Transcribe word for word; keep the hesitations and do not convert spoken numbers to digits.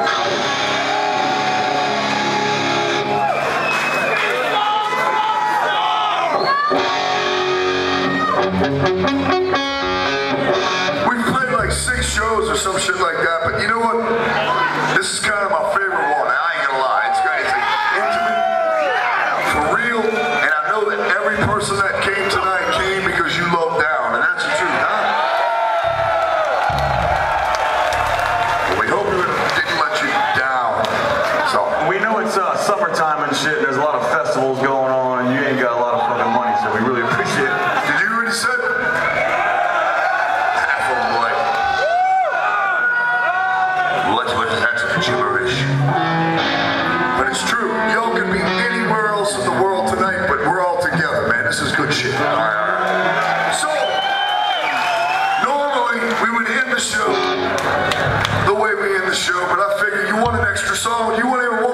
We've played like six shows or some shit like that, but you know what? This is kind of my favorite one. I ain't gonna lie. It's, it's intimate, for real, and I know that every person that came tonight came because you love Down, and that's the truth, huh? Well, we hope we didn't let you down. So we know it's uh, summertime and shit. There's a lot of festivals going on, and you ain't got a lot of fucking money, so we really appreciate it. Did you already say it? Gibberish. But it's true. Y'all could be anywhere else in the world tonight, but we're all together, man. This is good shit. All right, all right. So, normally we would end the show the way we end the show, but I figured you want an extra song. You want to hear one?